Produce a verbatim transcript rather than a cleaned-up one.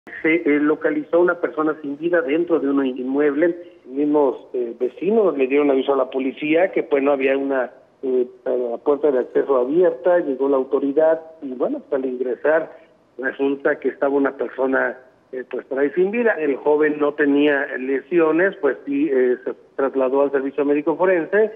Se eh, localizó una persona sin vida dentro de un inmueble. Mismos eh, vecinos le dieron aviso a la policía que pues no había una eh, la puerta de acceso abierta. Llegó la autoridad y bueno, pues, al ingresar resulta que estaba una persona eh, pues por ahí sin vida. El joven no tenía lesiones, pues sí eh, se trasladó al servicio médico forense.